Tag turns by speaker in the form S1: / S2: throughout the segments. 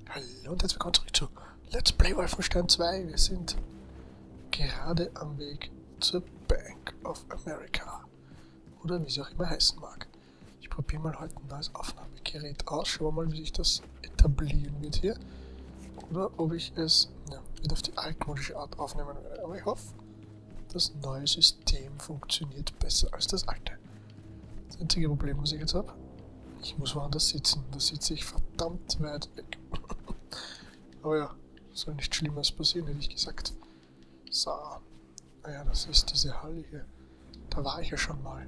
S1: Hallo und herzlich willkommen zurück zu Let's Play Wolfenstein 2. Wir sind gerade am Weg zur Bank of America. Oder wie sie auch immer heißen mag. Ich probiere mal heute ein neues Aufnahmegerät aus. Schauen wir mal, wie sich das etablieren wird hier. Oder ob ich es wieder auf die altmodische Art aufnehmen werde. Aber ich hoffe, das neue System funktioniert besser als das alte. Das einzige Problem, was ich jetzt habe, ich muss woanders sitzen. Da sitze ich verdammt weit weg. Aber ja, soll nichts Schlimmes passieren, hätte ich gesagt. So. Naja, das ist diese Halle hier. Da war ich ja schon mal.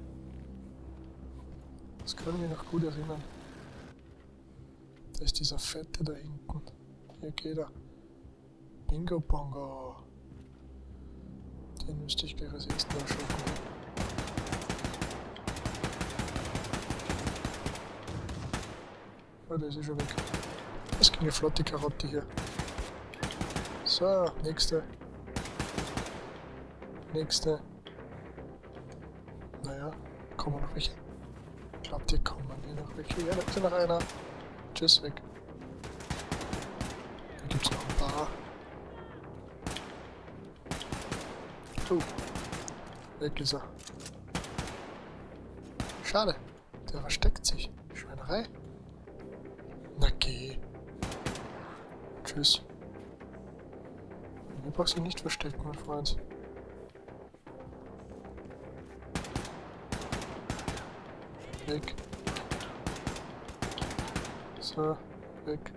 S1: Das kann ich mich noch gut erinnern. Da ist dieser Fette da hinten. Hier geht er. Bingo Bongo. Den müsste ich gleich als erstes mal schaffen. Oh, der ist ja schon weg. Das ging eine flotte Karotte hier. So, nächste. Nächste. Naja, kommen noch welche? Glaubt ihr, kommen hier noch welche? Ja, da ist ja noch einer. Tschüss, weg. Da gibt's noch ein paar. Weg ist er. Schade. Der versteckt sich. Schweinerei. Na geh. Tschüss. Du brauchst dich nicht verstecken, mein Freund. Weg. So, weg.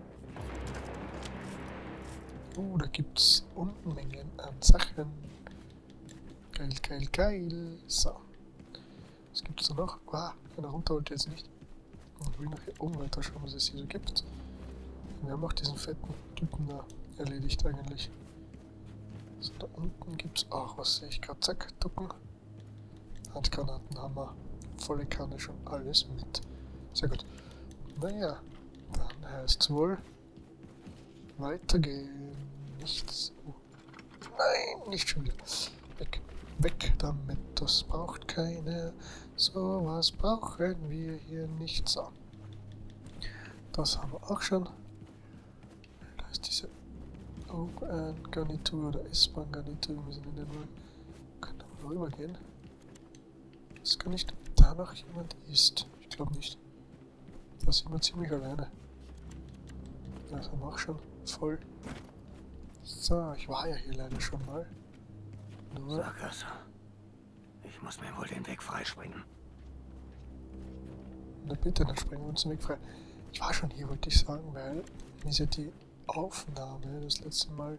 S1: Da gibt's Unmengen an Sachen. Geil, geil, geil. So. Was gibt's da noch? Wow, einer runter wollte jetzt nicht. Ich will nachher oben weiter schauen, was es hier so gibt. Wir haben auch diesen fetten Typen da erledigt eigentlich. So, da unten gibt's auch was, sehe ich gerade. Zack, ducken. Handgranatenhammer. Volle Kanne, schon alles mit. Sehr gut. Naja, dann heißt es wohl weitergehen. Nichts. Nein, nicht schon wieder. Weg. Weg damit, das braucht keiner. So was brauchen wir hier nicht. So. Das haben wir auch schon. Da ist diese U-Bahn-Garnitur oder S-Bahn-Garnitur. Wir müssen in den Wohl. Können da mal rübergehen. Das kann nicht, ob da noch jemand ist. Ich glaube nicht. Da sind wir ziemlich alleine. Das haben wir auch schon voll. So, ich war ja hier leider schon mal. Nur
S2: Sag es. Ich muss mir wohl den Weg freispringen.
S1: na bitte, dann springen wir uns den Weg frei. Ich war schon hier, wollte ich sagen, weil mir ist ja die Aufnahme das letzte Mal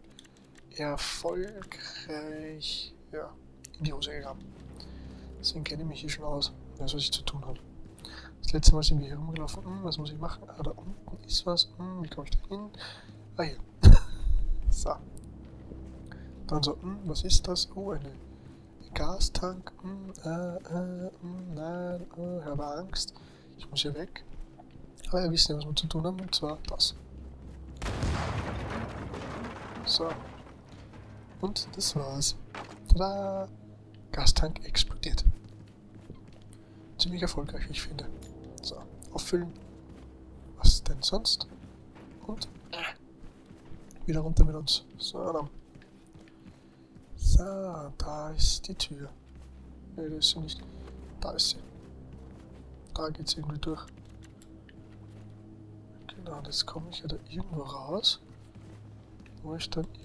S1: erfolgreich in die Hose gegangen. Deswegen kenne ich mich hier schon aus, weiß, was ich zu tun habe. Das letzte Mal sind wir hier rumgelaufen. Was muss ich machen? Ah, da unten ist was. Wie komme ich da hin? Ah, hier. So. Dann so, was ist das? Oh, eine Gastank. Nein, ich habe Angst. Ich muss hier weg. Aber wir wissen ja, was wir zu tun haben, und zwar das. So. Und das war's. Tada! Gastank explodiert. Ziemlich erfolgreich, ich finde. So, auffüllen. Was denn sonst? Und wieder runter mit uns. So, dann. So, da ist die Tür. Ne, da ist sie nicht. Da ist sie. Da geht's irgendwie durch. Genau, und jetzt komme ich ja da irgendwo raus. Wo ich dann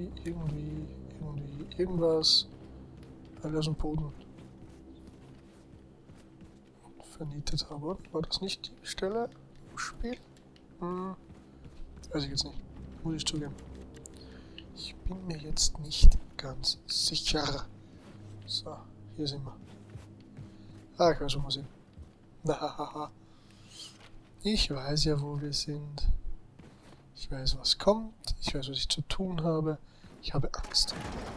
S1: irgendwas aus dem Boden vernietet habe. War das nicht die Stelle im Spiel? Weiß ich jetzt nicht. Muss ich zugeben. Ich bin mir jetzt nicht ganz sicher. So, hier sind wir. Ah, ich weiß, wo wir sind. Nahaha. Ich weiß ja, wo wir sind. Ich weiß, was kommt. Ich weiß, was ich zu tun habe. Ich habe Angst.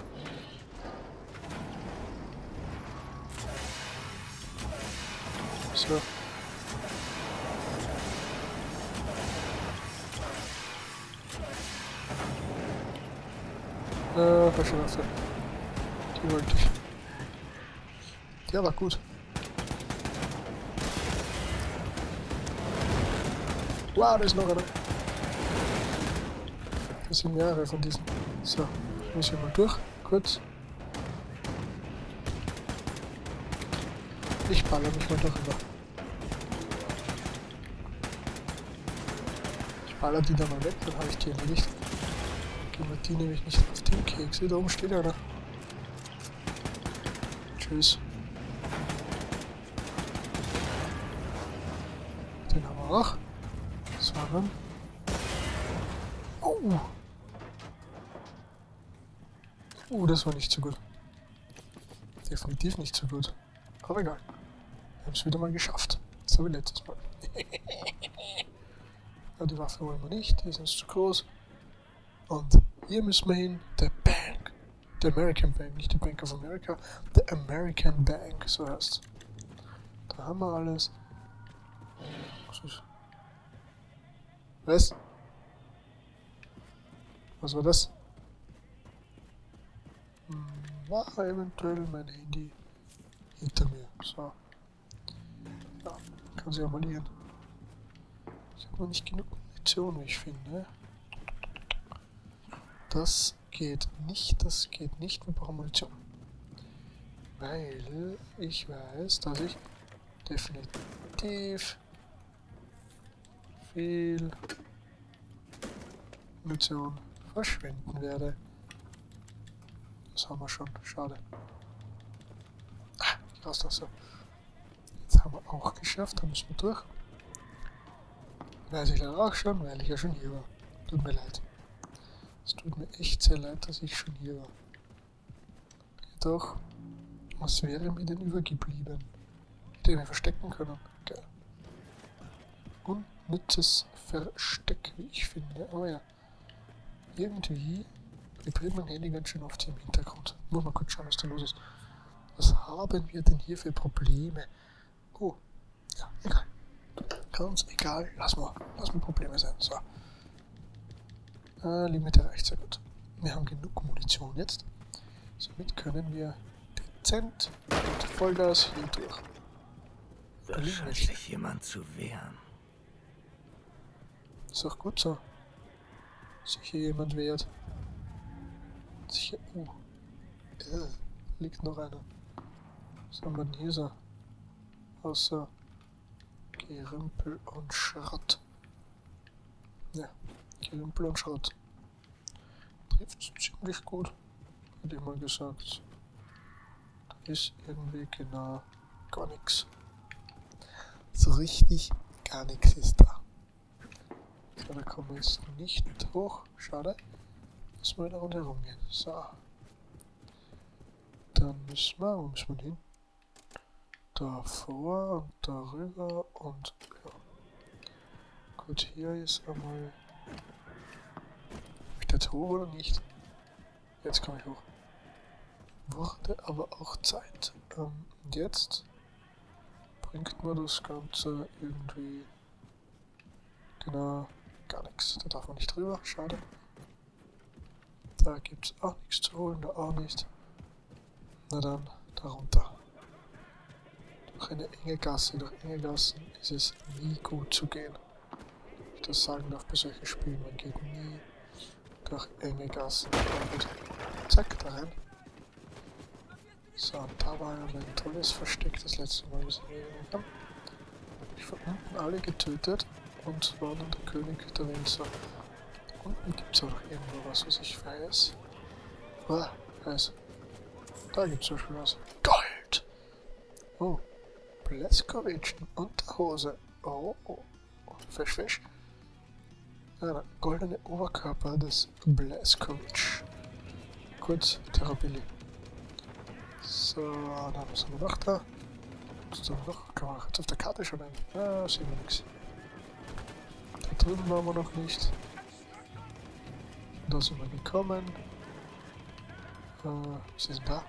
S1: So. Falsche Waffe. Die wollte ich. Der war gut. Wow, da ist noch einer. Das sind mehrere von diesen. So, ich muss hier mal durch. Kurz. Ich baller mich mal durch rüber. Ich baller die da mal weg, dann habe ich die erledigt. Gehen wir die nämlich nicht auf den Keks. Da oben steht einer. Tschüss. Den haben wir auch. Das war dann. Oh! Oh, das war nicht so gut. Definitiv nicht so gut. Aber egal. Wir haben es wieder mal geschafft. So wie letztes Mal. Ja, die Waffe wollen wir nicht, die ist uns zu groß. Und hier müssen wir hin. Der Bank. Der American Bank, nicht die Bank of America. The American Bank, so heißt. Da haben wir alles. Was? Was war das? War eventuell mein Handy hinter mir. So. Ja, kann sich amalieren. Ich habe noch nicht genug Munition, wie ich finde. Das geht nicht, das geht nicht. Wir brauchen Munition. Weil ich weiß, dass ich definitiv viel Munition verschwenden werde. Das haben wir schon, schade. Ah, raus da so. Jetzt haben wir auch geschafft, da müssen wir durch. Weiß ich leider auch schon, weil ich ja schon hier war. Tut mir leid. Es tut mir echt sehr leid, dass ich schon hier war. Jedoch, was wäre mir denn übergeblieben? Hätte ich mich verstecken können. Geil. Unnützes Versteck, wie ich finde. Aber ja. Irgendwie vibriert mein Handy ganz schön oft hier im Hintergrund. Muss mal kurz schauen, was da los ist. Was haben wir denn hier für Probleme? Oh, ja, egal. Ganz egal. Lass mal Probleme sein. So. Limit erreicht, sehr gut. Wir haben genug Munition jetzt. Somit können wir dezent und Vollgas hier durch.
S2: Da scheint sich jemand zu wehren.
S1: Ist auch gut so. Sich hier jemand wehrt. Sicher. Liegt noch einer. Was haben wir denn hier so? Außer Gerümpel und Schrott. Ja, Gerümpel und Schrott. Trifft ziemlich gut, hätte ich mal gesagt. Da ist irgendwie genau gar nichts. So richtig gar nichts ist da. So, da kommen wir jetzt nicht hoch. Schade. Müssen wir wieder rundherum gehen. So. Dann müssen wir, wo müssen wir hin? Davor und darüber und ja. Gut, hier ist einmal. Bin ich jetzt hoch oder nicht? Jetzt komme ich hoch. Wurde aber auch Zeit. Und jetzt bringt mir das Ganze irgendwie genau gar nichts. Da darf man nicht drüber, schade. Da gibt es auch nichts zu holen, da auch nicht. Na dann, darunter. Durch eine enge Gasse, durch enge Gassen ist es nie gut zu gehen. Wenn ich das sagen darf bei solchen Spielen, man geht nie durch enge Gassen. Und zack, da rein. So, und da war ja ein tolles Versteck das letzte Mal, was wir gesehen haben. Ich von unten alle getötet und war dann der König der Welt. So. Unten gibt es auch noch irgendwo was ich weiß. Weiß. Da gibt es zum Beispiel was. Gold! Oh. Blazkowicz Unterhose. Oh. Fisch. Der goldene Oberkörper des Blazkowicz. Kurz, Therapie. So, dann was haben wir noch da? Was ist da noch? Kann man jetzt auf der Karte schon ein? Ah, sehen wir nichts. Da drüben waren wir noch nicht. Da sind wir gekommen. Was ist denn da?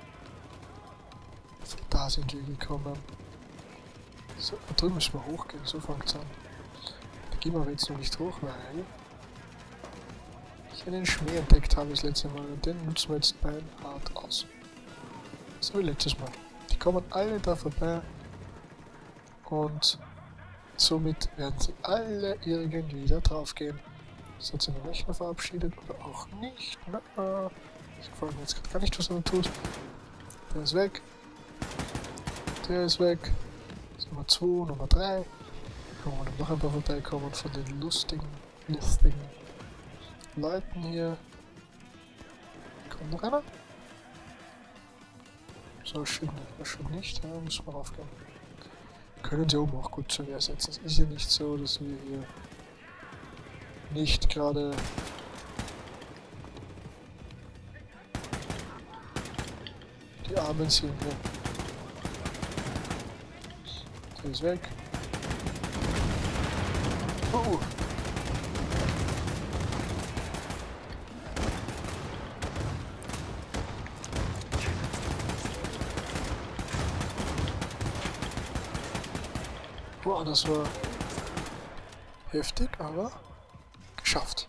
S1: Da sind wir gekommen. So, da drüben müssen wir hochgehen, so fängt es an. Da gehen wir aber jetzt noch nicht hoch, weil ich einen Schmäh entdeckt habe das letzte Mal und den nutzen wir jetzt beinhart aus. So wie letztes Mal. Die kommen alle da vorbei und somit werden sie alle irgendwie da drauf gehen. Das hat sich noch nicht mehr verabschiedet oder auch nicht. Na, das gefällt mir jetzt gerade gar nicht, was er tut. Der ist weg. Der ist weg. Das ist Nummer 2, Nummer 3. Können wir noch ein paar vorbeikommen von den lustigen Leuten hier. Kommt noch einer? So, schön nicht. Ja, müssen wir raufgehen. Können sie oben auch gut zur Wehr setzen. Es ist ja nicht so, dass wir hier nicht gerade die Armen sind hier. Der ist weg. Oh! Boah, das war heftig, aber geschafft.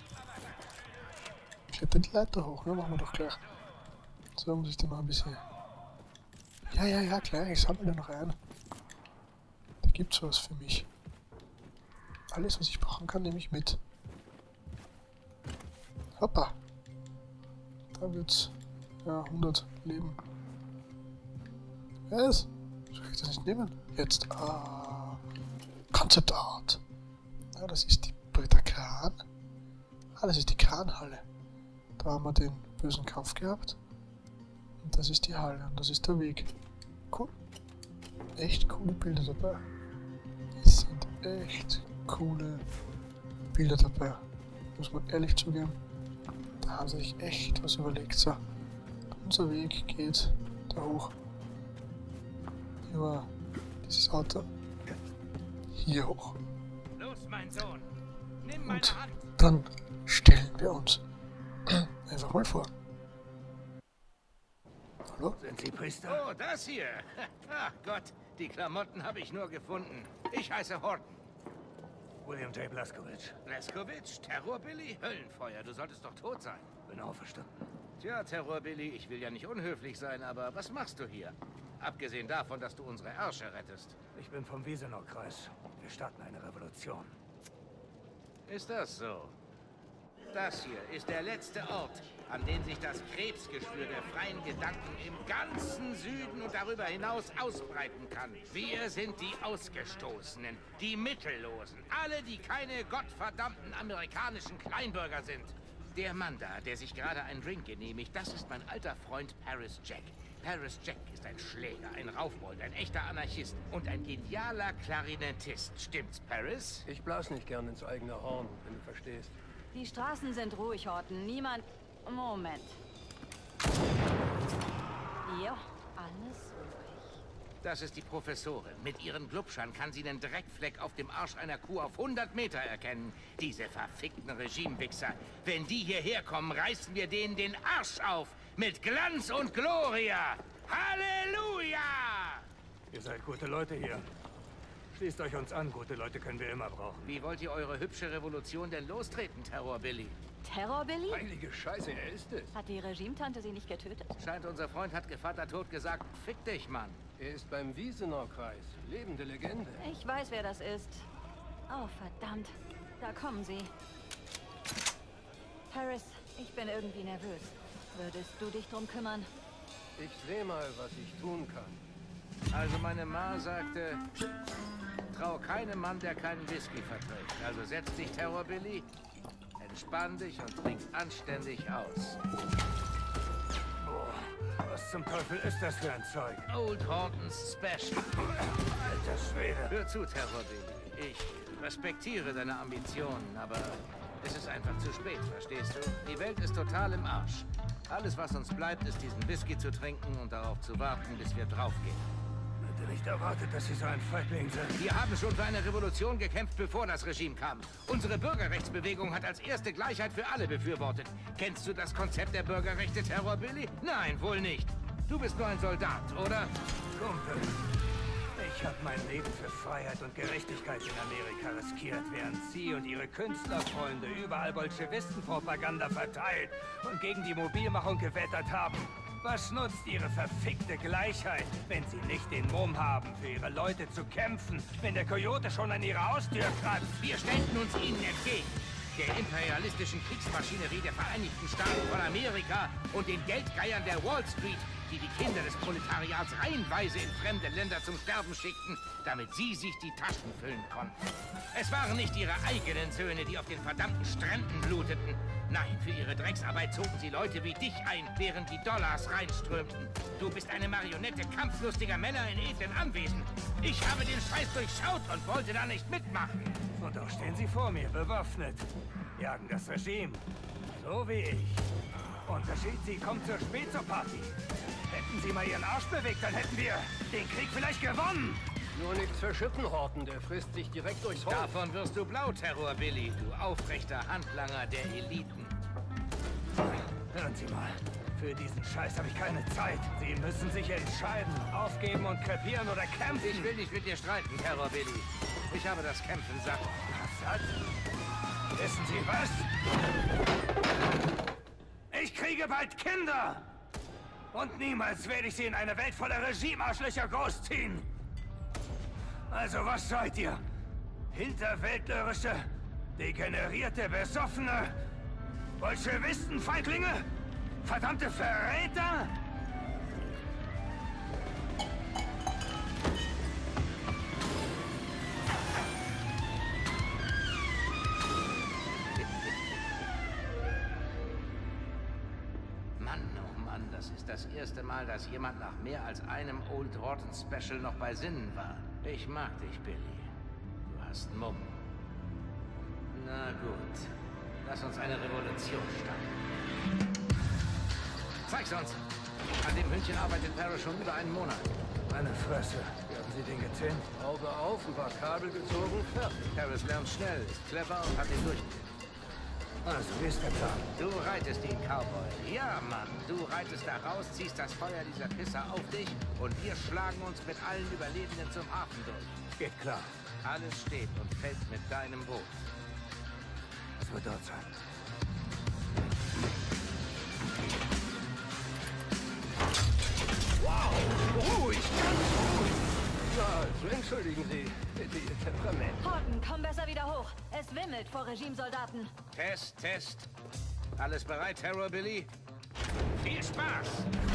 S1: Ich hätte die Leiter hoch, ne? Machen wir doch gleich. So muss ich dann noch ein bisschen... Ja, klar, ich sammle da noch ein. Da gibt's was für mich. Alles, was ich brauchen kann, nehme ich mit. Hoppa. Da wird's... ja, 100 Leben. Was? Soll ich das nicht nehmen? Jetzt, Concept Art. Ja, das ist der Kran. Das ist die Kranhalle. Da haben wir den bösen Kampf gehabt. Und das ist die Halle und das ist der Weg. Cool. Echt coole Bilder dabei. Es sind echt coole Bilder dabei. Muss man ehrlich zugeben. Da haben sie sich echt was überlegt. So. Unser Weg geht da hoch. Über dieses Auto. Hier hoch.
S2: Los, mein Sohn. Nimm meine
S1: Und
S2: Hand.
S1: dann stellen wir uns einfach mal vor. Hallo?
S2: Sind Sie Priester? Oh, das hier. Ach Gott, die Klamotten habe ich nur gefunden. Ich heiße Horton.
S3: William J. Blazkowicz.
S2: Blazkowicz, Terror Billy, Höllenfeuer. Du solltest doch tot sein.
S3: Bin auferstanden.
S2: Tja, Terror Billy, ich will ja nicht unhöflich sein, aber was machst du hier? Abgesehen davon, dass du unsere Ärsche rettest.
S3: Ich bin vom Wiesenau-Kreis. Wir starten eine Revolution.
S2: Ist das so? Das hier ist der letzte Ort, an dem sich das Krebsgeschwür der freien Gedanken im ganzen Süden und darüber hinaus ausbreiten kann. Wir sind die Ausgestoßenen, die Mittellosen, alle, die keine gottverdammten amerikanischen Kleinbürger sind. Der Mann da, der sich gerade einen Drink genehmigt, das ist mein alter Freund Paris Jack. Paris Jack ist ein Schläger, ein Raufbold, ein echter Anarchist und ein genialer Klarinettist. Stimmt's, Paris?
S4: Ich blas nicht gern ins eigene Horn, wenn du verstehst.
S5: Die Straßen sind ruhig, Horton. Niemand... Moment. Ja, alles ruhig.
S2: Das ist die Professorin. Mit ihren Glubschern kann sie den Dreckfleck auf dem Arsch einer Kuh auf 100 Meter erkennen. Diese verfickten Regimewichser. Wenn die hierher kommen, reißen wir denen den Arsch auf. Mit Glanz und Gloria. Halleluja!
S3: Ihr seid gute Leute hier. Schließt euch uns an. Gute Leute können wir immer brauchen.
S2: Wie wollt ihr eure hübsche Revolution denn lostreten, Terror Billy?
S5: Terror, Billy?
S4: Heilige Scheiße, er ist es.
S5: Hat die Regimetante sie nicht getötet?
S2: Scheint, unser Freund hat Gevatter tot gesagt, fick dich, Mann.
S4: Er ist beim Wiesenau-Kreis. Lebende Legende.
S5: Ich weiß, wer das ist. Oh, verdammt. Da kommen sie. Paris, ich bin irgendwie nervös. Würdest du dich drum kümmern?
S4: Ich seh mal, was ich tun kann.
S2: Also meine Ma sagte, trau keinem Mann, der keinen Whisky verträgt. Also setz dich, Terror Billy, entspann dich und trink's anständig aus.
S3: Boah, was zum Teufel ist das für ein Zeug?
S2: Old Hortons Special.
S3: Alter Schwede.
S2: Hör zu, Terror Billy. Ich respektiere deine Ambitionen, aber es ist einfach zu spät, verstehst du? Die Welt ist total im Arsch. Alles, was uns bleibt, ist diesen Whisky zu trinken und darauf zu warten, bis wir draufgehen.
S3: Hätte nicht erwartet, dass Sie so ein Feigling sind.
S2: Wir haben schon für eine Revolution gekämpft, bevor das Regime kam. Unsere Bürgerrechtsbewegung hat als erste Gleichheit für alle befürwortet. Kennst du das Konzept der Bürgerrechte, Terror Billy? Nein, wohl nicht. Du bist nur ein Soldat, oder?
S3: Kumpel, ich habe mein Leben für Freiheit und Gerechtigkeit in Amerika riskiert, während Sie und Ihre Künstlerfreunde überall Bolschewistenpropaganda verteilt und gegen die Mobilmachung gewettert haben. Was nutzt Ihre verfickte Gleichheit, wenn Sie nicht den Mumm haben, für Ihre Leute zu kämpfen, wenn der Coyote schon an Ihre Haustür kratzt?
S2: Wir stellten uns ihnen entgegen. der imperialistischen Kriegsmaschinerie der Vereinigten Staaten von Amerika und den Geldgeiern der Wall Street, die die Kinder des Proletariats reihenweise in fremde Länder zum Sterben schickten, damit sie sich die Taschen füllen konnten. Es waren nicht ihre eigenen Söhne, die auf den verdammten Stränden bluteten. Nein, für ihre Drecksarbeit zogen sie Leute wie dich ein, während die Dollars reinströmten. Du bist eine Marionette kampflustiger Männer in edlen Anwesen. Ich habe den Scheiß durchschaut und wollte da nicht mitmachen.
S3: Und doch stehen Sie vor mir, bewaffnet. Jagen das Regime. So wie ich. Unterschied, Sie kommen zu spät zur Party. Hätten Sie mal Ihren Arsch bewegt, dann hätten wir den Krieg vielleicht gewonnen.
S4: Nur nichts für Schippenhorten, der frisst sich direkt durchs Horn.
S2: Davon wirst du blau, Terror Billy, du aufrechter Handlanger der Eliten.
S3: Hören Sie mal, für diesen Scheiß habe ich keine Zeit. Sie müssen sich entscheiden, aufgeben und krepieren oder kämpfen.
S2: Ich will nicht mit dir streiten, Terror Billy. Ich habe das Kämpfen satt.
S3: Satt? Wissen Sie was? Ich kriege bald Kinder! Und niemals werde ich sie in eine Welt voller Regime-Arschlöcher großziehen! Also was seid ihr? Hinterwäldlerische, degenerierte, besoffene Bolschewisten-Feiglinge? Verdammte Verräter?
S2: Mann, oh Mann, das ist das erste Mal, dass jemand nach mehr als einem Old Rotten Special noch bei Sinnen war. Ich mag dich, Billy. Du hast Mumm. Na gut. Lass uns eine Revolution starten. Zeig's uns! An dem Hündchen arbeitet Parrish schon über einen Monat.
S3: Meine Fresse. Wie haben Sie den gezähmt?
S4: Auge auf, ein paar Kabel gezogen, fertig.
S2: Parrish lernt schnell, ist clever und hat den Durchblick.
S3: Also, wie ist der Plan?
S2: Du reitest den Cowboy. Ja, Mann. Du reitest da raus, ziehst das Feuer dieser Pisser auf dich und wir schlagen uns mit allen Überlebenden zum Hafen durch.
S3: Geht klar.
S2: Alles steht und fällt mit deinem Boot.
S3: Es wird dort sein.
S4: Wow, ruhig, ganz ruhig. Ja, also entschuldigen Sie, bitte Ihr Temperament.
S5: Horton, komm besser wieder hoch. Es wimmelt vor Regimesoldaten.
S2: Test, Test. Alles bereit, Terror Billy? Viel Spaß!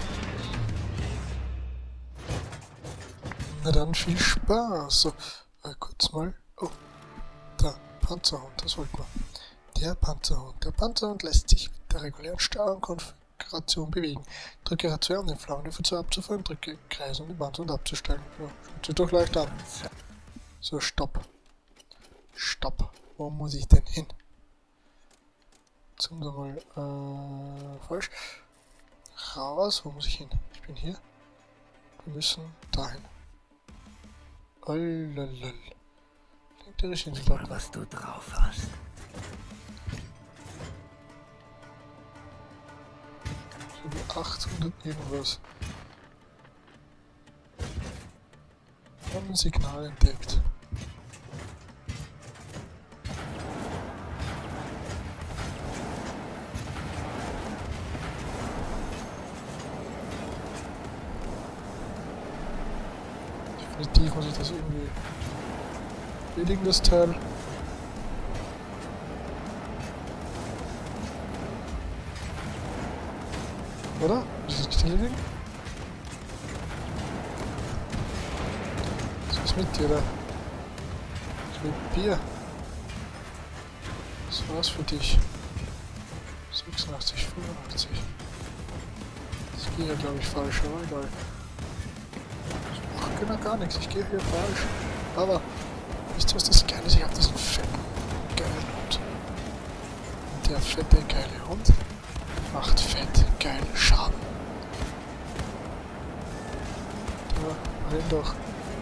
S1: Na dann viel Spaß. So, kurz mal. Oh, da, Panzerhund, das wollten wir. Der Panzerhund. Der Panzerhund lässt sich mit der regulären Steuerungskonfiguration bewegen. Drücke R2, um den Flammenwerfer abzuführen, drücke Kreis, um den Panzerhund abzustellen. Ja, schaut sich doch leicht an. So, stopp. Stopp. Wo muss ich denn hin? Jetzt haben wir mal, falsch. Raus, wo muss ich hin? Ich bin hier. Wir müssen dahin. Lololol. Klingt der richtige
S3: Mal, was du drauf hast.
S1: So wie 800 irgendwas. Wir haben ein Signal entdeckt. Definitiv muss ich das irgendwie erledigen, das Teil. Oder? Muss ich das nicht erledigen? Was ist mit dir da? Ich will Bier. Das war's für dich. 86, 85. Das geht ja glaube ich falsch, aber egal. Ich mache gar nichts, ich gehe hier falsch. Aber, wisst ihr was das Geile ist? Ich habe diesen fetten, geilen Hund. Und der fette, geile Hund macht fett, geil Schaden. Da, rein doch.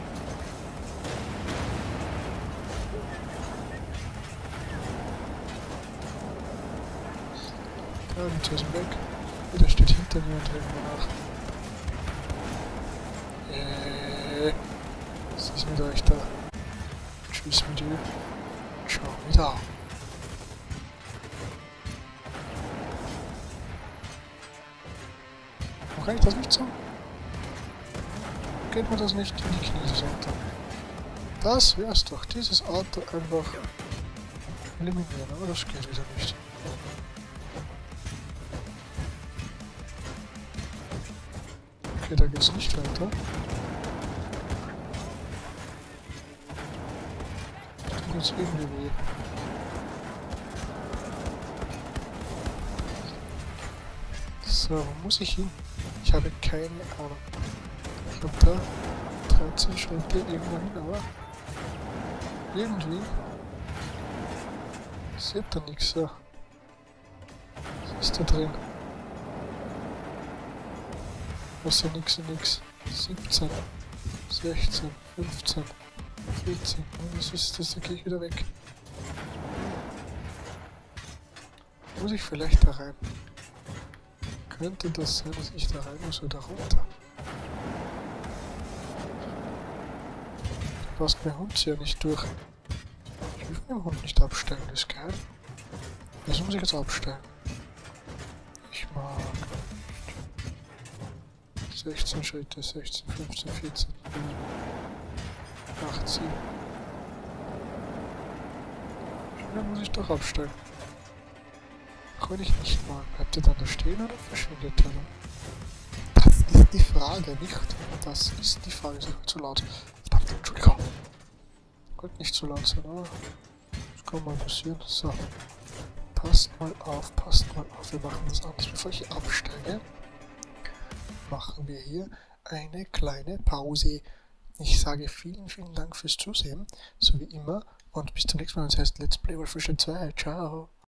S1: Ja, die Tür sind weg. Der steht hinter mir und hält mir nach. Was ist mit euch da? Tschüss mit dir. Ciao wieder. Kann ich das nicht so? Geht mir das nicht in die Knie, das Auto? Das wär's doch. Dieses Auto einfach eliminieren, aber das geht wieder nicht. Okay, da geht's nicht weiter. Tut jetzt irgendwie weh. So, wo muss ich hin? Ich habe keine Ahnung. Ich habe da 13 Schritte irgendwo hin, aber irgendwie sieht da nichts so. Was ist da drin? Was ist nix. 17, 16, 15, 14. Was ist das? Da gehe ich wieder weg. Muss ich vielleicht da rein? Könnte das sein, dass ich da rein muss oder runter? Da passt mein Hund ja nicht durch. Ich will meinen Hund nicht abstellen, das ist geil. Das muss ich jetzt abstellen. Ich mag 16 Schritte, 16, 15, 14, 18. Dann muss ich doch abstellen. Auch wenn ich nicht mag. Bleibt er dann da stehen oder verschwindet er dann? Das ist die Frage, nicht? Das ist die Frage. Ist zu laut. Verdammt, Entschuldigung. Wollte nicht zu laut sein, aber das kann mal passieren. So. Passt mal auf. Wir machen das anders. Bevor ich absteige, machen wir hier eine kleine Pause. Ich sage vielen Dank fürs Zusehen, so wie immer. Und bis zum nächsten Mal, wenn es heißt Let's Play Wolfenstein 2. Ciao.